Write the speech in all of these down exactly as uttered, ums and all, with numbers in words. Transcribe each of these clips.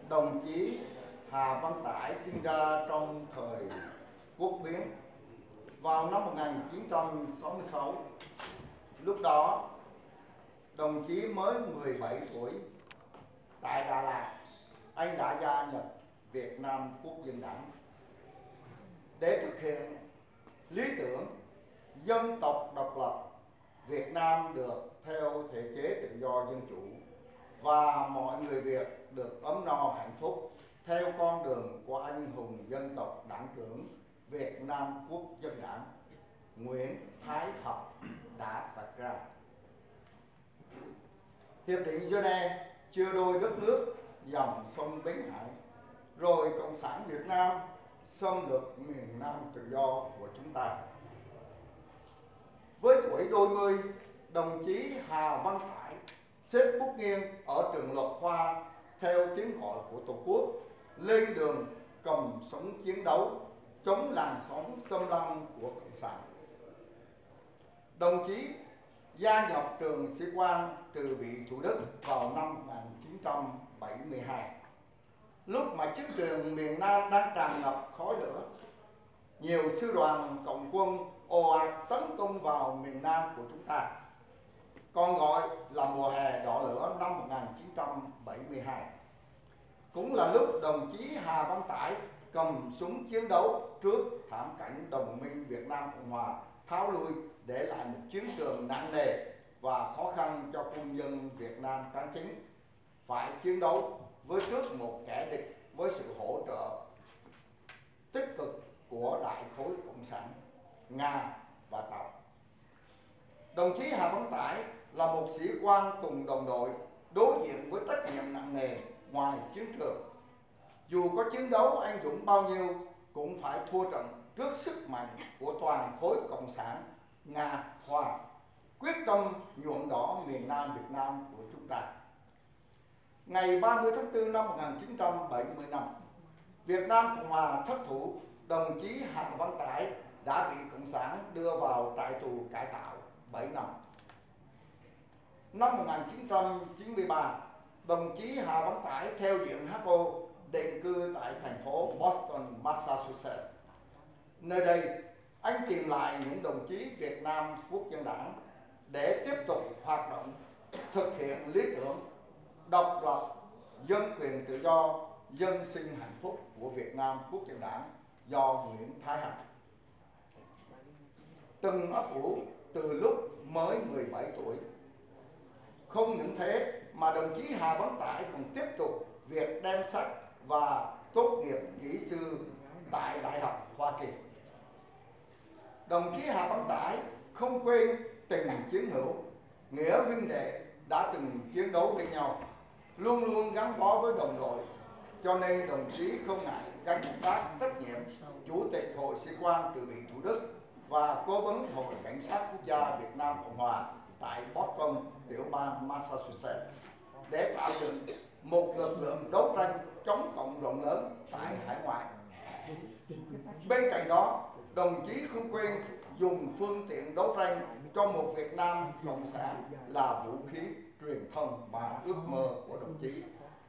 Đồng chí Hà Văn Tải sinh ra trong thời quốc biến vào năm một nghìn chín trăm sáu mươi sáu. Lúc đó, đồng chí mới mười bảy tuổi. Tại Đà Lạt, anh đã gia nhập Việt Nam Quốc dân Đảng để thực hiện lý tưởng dân tộc độc lập, Việt Nam được theo thể chế tự do dân chủ và mọi người Việt được ấm no hạnh phúc theo con đường của anh hùng dân tộc đảng trưởng Việt Nam Quốc dân Đảng Nguyễn Thái Học đã vạch ra. Hiệp định Geneva chia đôi đất nước dòng sông Bến Hải, rồi Cộng sản Việt Nam xâm lược miền Nam tự do của chúng ta. Với tuổi đôi mươi, đồng chí Hà Văn Tải xếp bút nghiêng ở trường luật khoa theo tiếng gọi của Tổ quốc, lên đường cầm súng chiến đấu chống làn sóng xâm lăng của Cộng sản. Đồng chí gia nhập trường sĩ quan Trừ Bị Thủ Đức vào năm một nghìn chín trăm bảy mươi hai. Lúc mà chiến trường miền Nam đang tràn ngập khói lửa, nhiều sư đoàn cộng quân ồ ạt tấn công vào miền Nam của chúng ta, còn gọi là mùa hè đỏ lửa năm một nghìn chín trăm bảy mươi hai. Cũng là lúc đồng chí Hà Văn Tải cầm súng chiến đấu trước thảm cảnh đồng minh Việt Nam Cộng Hòa tháo lui, để lại một chiến trường nặng nề và khó khăn cho quân dân Việt Nam kháng chính, phải chiến đấu với trước một kẻ địch với sự hỗ trợ tích cực của đại khối cộng sản Nga và Tàu. Đồng chí Hà Văn Tải là một sĩ quan cùng đồng đội đối diện với trách nhiệm nặng nề ngoài chiến trường. Dù có chiến đấu anh dũng bao nhiêu cũng phải thua trận trước sức mạnh của toàn khối cộng sản Nga Hoa, quyết tâm nhuộm đỏ miền Nam Việt Nam của chúng ta. Ngày ba mươi tháng tư năm một nghìn chín trăm bảy mươi lăm, Việt Nam Cộng Hòa thất thủ, đồng chí Hà Văn Tải đã bị Cộng sản đưa vào trại tù cải tạo bảy năm. Năm một nghìn chín trăm chín mươi ba, đồng chí Hà Văn Tải theo diện hát o định cư tại thành phố Boston, Massachusetts. Nơi đây, anh tìm lại những đồng chí Việt Nam Quốc dân Đảng để tiếp tục hoạt động thực hiện lý tưởng độc lập, dân quyền tự do, dân sinh hạnh phúc của Việt Nam Quốc dân Đảng do Nguyễn Thái Học từng ấp ủ từ lúc mới mười bảy tuổi. Không những thế mà đồng chí Hà Văn Tải còn tiếp tục việc đem sách và tốt nghiệp kỹ sư tại Đại học Hoa Kỳ. Đồng chí Hà Văn Tải không quên tình chiến hữu, nghĩa huynh đệ đã từng chiến đấu bên nhau, luôn luôn gắn bó với đồng đội, cho nên đồng chí không ngại gánh vác trách nhiệm Chủ tịch Hội Sĩ quan Trừ Bị Thủ Đức và Cố vấn Hội Cảnh sát Quốc gia Việt Nam Cộng Hòa tại Boston, tiểu bang Massachusetts, để tạo dựng một lực lượng đấu tranh chống cộng rộng lớn tại hải ngoại. Bên cạnh đó, đồng chí không quên dùng phương tiện đấu tranh cho một Việt Nam cộng sản là vũ khí truyền thông và ước mơ của đồng chí,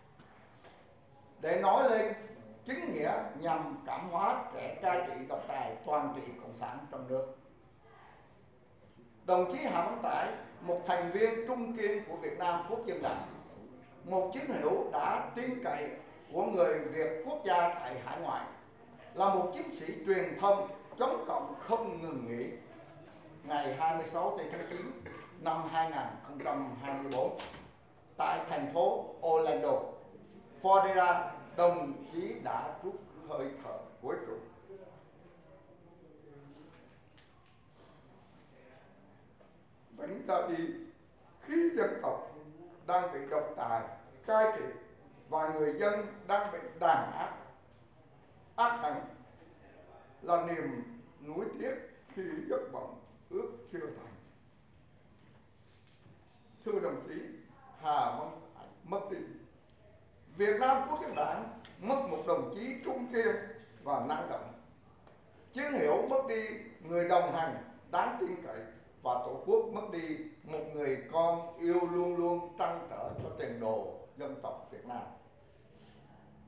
để nói lên chính nghĩa nhằm cảm hóa kẻ cai trị độc tài toàn trị cộng sản trong nước. Đồng chí Hà Văn Tải, một thành viên trung kiên của Việt Nam Quốc dân Đảng, một chiến hữu đã tin cậy của người Việt quốc gia tại hải ngoại, là một chiến sĩ truyền thông chống cộng không ngừng nghỉ. Ngày hai mươi sáu tháng chín năm hai nghìn không trăm hai mươi tư, tại thành phố Orlando, Florida, đồng chí đã trút hơi thở cuối cùng. Vẫn ra đi khi dân tộc đang bị độc tài cai trị và người dân đang bị đàn áp ác hẳn, là niềm nuối tiếc khi giấc mộng ước chưa thành. Thưa đồng chí Hà Văn Tải mất đi, Việt Nam Quốc dân Đảng mất một đồng chí trung kiên và năng động. Chiến hữu mất đi người đồng hành đáng tin cậy, và Tổ quốc mất đi một người con yêu luôn luôn trăn trở cho tiền đồ dân tộc Việt Nam.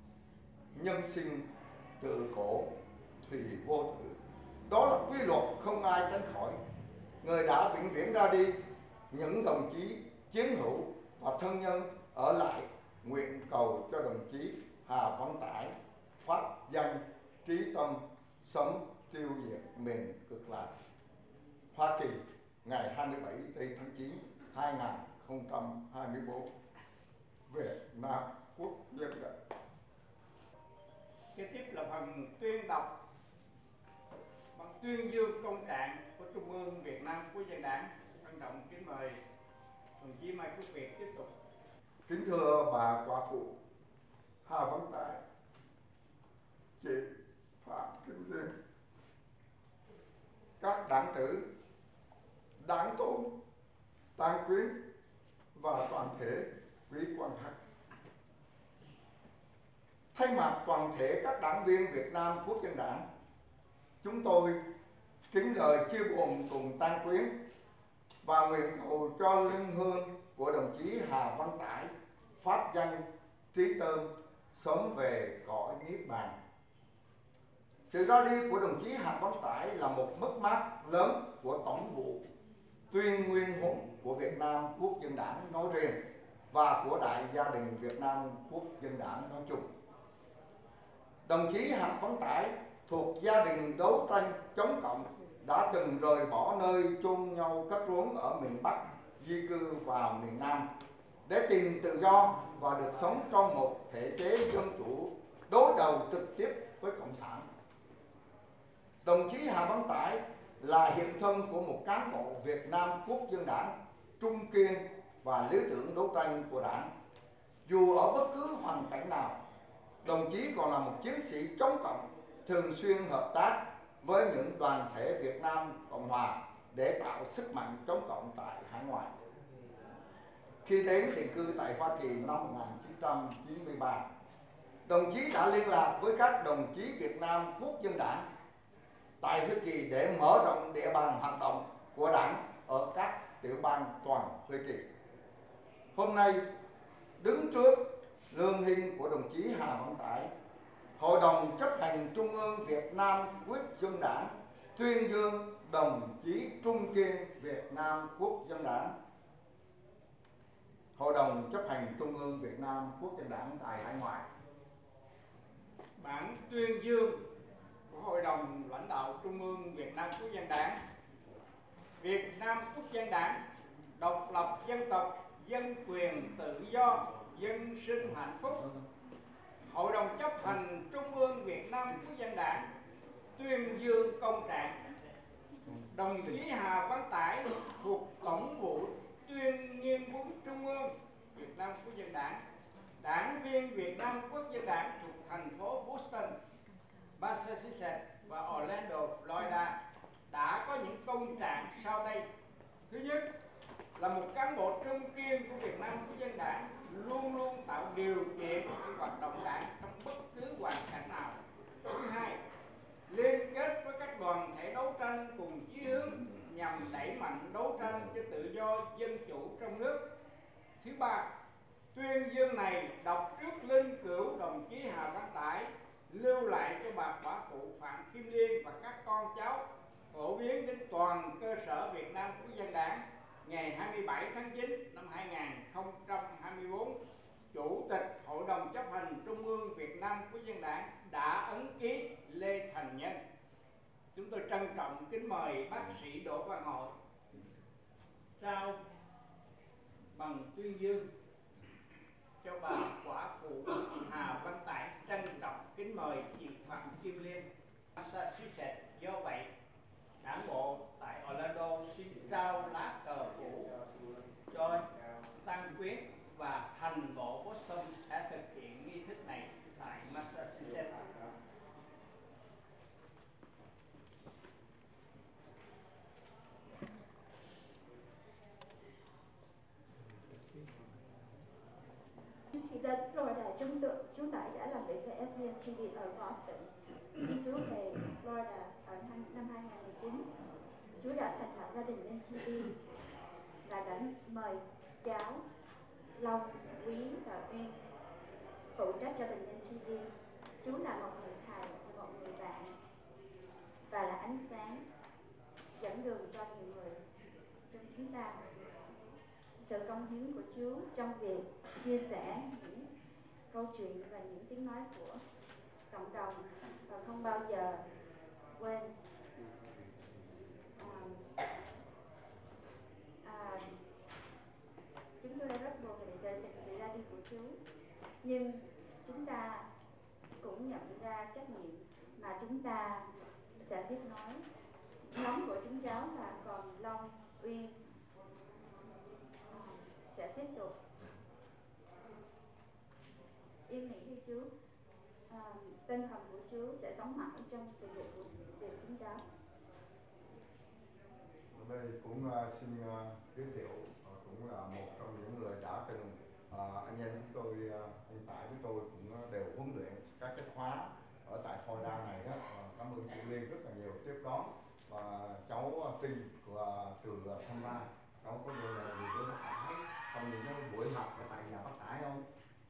nhân sinh tự cổ thủy vô tử. Đó là quy luật không ai tránh khỏi. Người đã vĩnh viễn ra đi, những đồng chí chiến hữu và thân nhân ở lại nguyện cầu cho đồng chí Hà Văn Tải phát danh trí tâm, sống tiêu diệt miền cực lạc. Hoa Kỳ, ngày hai mươi bảy tháng chín năm hai nghìn không trăm hai mươi tư. Việt Nam Quốc dân đảng. Kế tiếp là phần tuyên đọc bằng tuyên dương công trạng của Trung ương Việt Nam Quốc dân đảng. Trân trọng kính mời đồng chí Mai Quốc Việt tiếp tục. Kính thưa bà quả phụ Hà Văn Tải, chị Phạm Kim Liên, các đảng tử, đảng tôn, tang quyến và toàn thể quý quan khách. Thay mặt toàn thể các đảng viên Việt Nam Quốc dân đảng, chúng tôi kính lời chia buồn cùng tang quyến và nguyện cầu cho linh hương của đồng chí Hà Văn Tải pháp danh trí tâm, sớm về cõi niết bàn. Sự ra đi của đồng chí Hà Văn Tải là một mất mát lớn của tổng vụ tuyên nguyên hùng của Việt Nam Quốc dân đảng nói riêng và của đại gia đình Việt Nam Quốc dân đảng nói chung. Đồng chí Hà Văn Tải thuộc gia đình đấu tranh chống cộng, đã từng rời bỏ nơi chôn nhau cắt rốn ở miền Bắc, di cư vào miền Nam để tìm tự do và được sống trong một thể chế dân chủ đối đầu trực tiếp với Cộng sản. Đồng chí Hà Văn Tải là hiện thân của một cán bộ Việt Nam Quốc dân đảng trung kiên và lý tưởng đấu tranh của đảng. Dù ở bất cứ hoàn cảnh nào, đồng chí còn là một chiến sĩ chống cộng, thường xuyên hợp tác với những đoàn thể Việt Nam Cộng Hòa để tạo sức mạnh chống cộng tại hải ngoại. Khi đến định cư tại Hoa Kỳ năm một nghìn chín trăm chín mươi ba, đồng chí đã liên lạc với các đồng chí Việt Nam Quốc dân đảng tại Hoa Kỳ để mở rộng địa bàn hoạt động của đảng ở các tiểu bang toàn Hoa Kỳ. Hôm nay, đứng trước lương hình của đồng chí Hà Văn Tải, Hội đồng chấp hành Trung ương Việt Nam Quốc dân đảng tuyên dương đồng chí trung kiên Việt Nam Quốc dân đảng. Hội đồng chấp hành Trung ương Việt Nam Quốc dân đảng tại hải ngoại. Bản tuyên dương của Hội đồng lãnh đạo Trung ương Việt Nam Quốc dân đảng. Việt Nam Quốc dân đảng độc lập dân tộc, dân quyền tự do, dân sinh hạnh phúc. Hội đồng chấp hành Trung ương Việt Nam Quốc dân đảng tuyên dương công trạng đồng chí Hà Văn Tải thuộc Tổng vụ tuyên nghiên cứu Trung ương Việt Nam Quốc dân đảng, đảng viên Việt Nam Quốc dân đảng thuộc thành phố Boston, Massachusetts và Orlando, Florida đã có những công trạng sau đây. Thứ nhất là một cán bộ trung kiên của Việt Nam Quốc dân đảng, luôn luôn tạo điều kiện cho hoạt động đảng trong bất cứ hoàn cảnh nào. Thứ hai, liên kết với các đoàn thể đấu tranh cùng chí hướng nhằm đẩy mạnh đấu tranh cho tự do dân chủ trong nước. Thứ ba, tuyên dương này đọc trước linh cữu đồng chí Hà Văn Tải, lưu lại cho bà quả phụ Phạm Kim Liên và các con cháu, phổ biến đến toàn cơ sở Việt Nam Quốc dân đảng ngày hai mươi bảy tháng chín năm hai nghìn không trăm hai mươi tư. Chủ tịch Hội đồng chấp hành Trung ương Việt Nam Quốc dân đảng đã ấn ký Lê Thành Nhân. Chúng tôi trân trọng kính mời bác sĩ Đỗ Văn Hội trao bằng tuyên dương cho bà quả phụ Hà Văn Tải. Trân trọng kính mời chị Phạm Kim Liên, Massachusetts. Do vậy, đảng bộ tại Orlando xin trao lá cờ phủ cho tăng quyến và thành bộ Boston đã thực hiện nghi thức này tại Massachusetts. Khi đến Florida, chúng tôi, chú Tải đã làm việc với ét bê en tê vê ở Boston. Khi chú về Florida ở năm hai nghìn không trăm mười chín, chú đã thành lập gia đình en tê vê và đã mời cháu Long, Quý và Uyên phụ trách gia đình en tê vê. Chú là một người thầy, một người bạn và là ánh sáng dẫn đường cho nhiều người trong chúng ta. Sự công hiến của Chú trong việc chia sẻ những câu chuyện và những tiếng nói của cộng đồng và không bao giờ quên. À, à, chúng tôi rất buồn về sự, sự ra đi của chú, nhưng chúng ta cũng nhận ra trách nhiệm mà chúng ta sẽ tiếp nối. Nhóm của chúng cháu là còn Long, Uyên à, sẽ tiếp tục. Yên nghỉ đi chú. À, tinh thần của chú sẽ sống mãi trong sự nghiệp của việc chúng cháu. Ở đây cũng uh, xin uh, giới thiệu uh, cũng là một trong những người đã từng uh, anh em chúng tôi, uh, anh Tại với tôi cũng uh, đều huấn luyện các cái khóa ở tại Florida này đó. Uh, cảm ơn chị Liên rất là nhiều tiếp đón, và cháu uh, Trinh của uh, trường uh, Thanh Ba, cháu có nhiều là gì với bác Tải trong những cái buổi học ở tại nhà bác Tải không?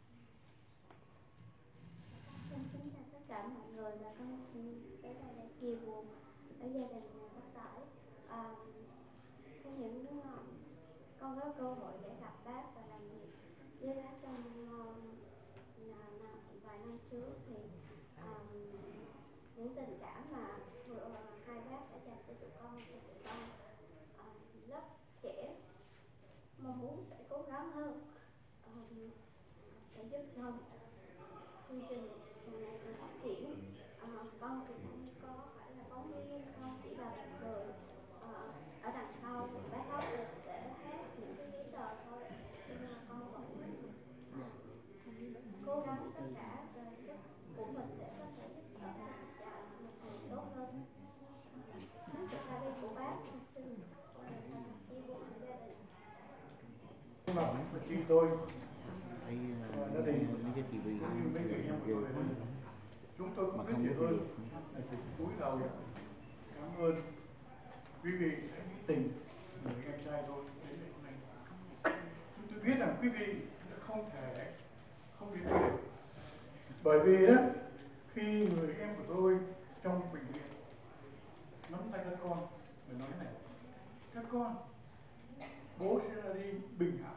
Em kính chào tất cả mọi người, và con xin tới đây để chia buồn với gia đình nhà bác Tải. À, có những uh, con có cơ hội để gặp bác và làm việc với bác trong uh, vài năm trước, thì uh, những tình cảm mà uh, hai bác đã dành cho tụi con, cho tụi con uh, lớp trẻ mong muốn sẽ cố gắng hơn uh, để giúp cho chương trình hôm nay được phát triển. À, con thì không có phải là phóng viên, con chỉ là một người à, ở đằng sau back office để hát những cái giấy tờ thôi, nhưng mà con vẫn à, cố gắng tất cả về sức của mình để có thể giúp đỡ cho một ngày tốt hơn. Trước sự ra đi của bác, xin chia buồn gia đình. Mà chị tôi thấy gia đình mấy cái tivi như mấy người em của tôi, chúng tôi cũng rất nhiều hơn là từ cúi đầu cảm ơn quý vị đã nghĩ tình người em trai tôi đến ngày hôm nay. Chúng tôi biết rằng quý vị không thể không đến đây, bởi vì đó khi người em của tôi trong bệnh viện nắm tay các con và nói này: các con, bố sẽ ra đi bình an,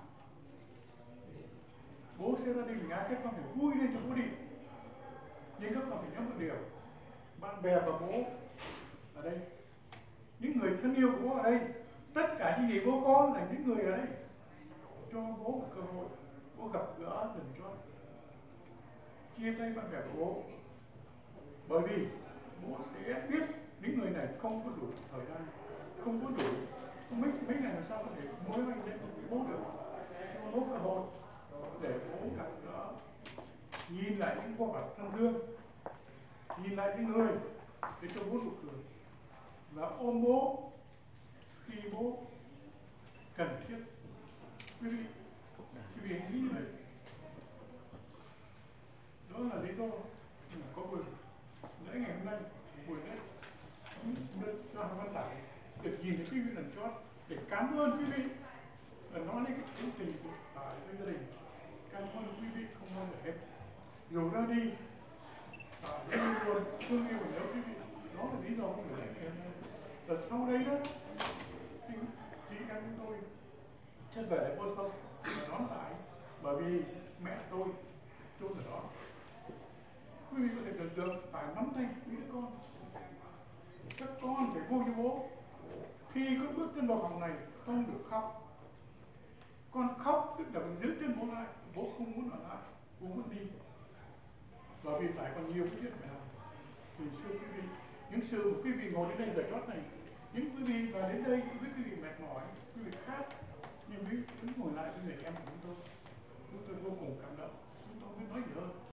bố sẽ ra đi bình an, các con phải vui lên cho bố đi. Nhưng các con phải nhớ một điều: bạn bè và bố ở đây, những người thân yêu của bố ở đây, tất cả những gì bố có là những người ở đây cho bố một cơ hội, bố gặp gỡ lần chót, chia tay bạn bè của bố, bởi vì bố sẽ biết những người này không có đủ thời gian, không có đủ mấy mấy ngày làm sao có thể mối anh đến với bố được. Nhưng bố cơ hội để bố gặp gỡ, nhìn lại những khuôn mặt thân thương, nhìn lại những người để cho bố nụ cười, và ôm bố khi bố cần thiết. Quý vị, quý vị nghĩ vậy. Đó là lý do mà có buổi lễ ngày hôm nay, buổi lễ cho Hà Văn Tải được nhìn thấy quý vị lần chót để cảm ơn quý vị, và nói lên cái sự tình của Tải với gia đình. Cảm ơn quý vị không bao giờ hết. Dù ra đi, Tải luôn thương yêu và nhớ quý vị. Đó là lý do của buổi lễ ngày hôm nay. Và sau đây đó, thì chị em tôi sẽ về lại Boston và đón Tải, bởi vì mẹ tôi chôn ở đó. Quý vị có thể tưởng tượng Tải nắm tay những đứa con. Các con phải vui cho bố. Khi con bước chân vào phòng này, không được khóc. Con khóc tức là mình giữ chân bố lại, bố không muốn ở lại, bố muốn đi. Bởi vì Tải còn nhiều cái chuyện phải làm. Thì xưa quý vị, những sự của quý vị ngồi đến đây giờ chót này, những quý vị và đến đây với quý vị mệt mỏi, quý vị khát, nhưng quý vẫn ngồi lại với người em của chúng tôi. Chúng tôi vô cùng cảm động, chúng tôi biết nói gì hơn.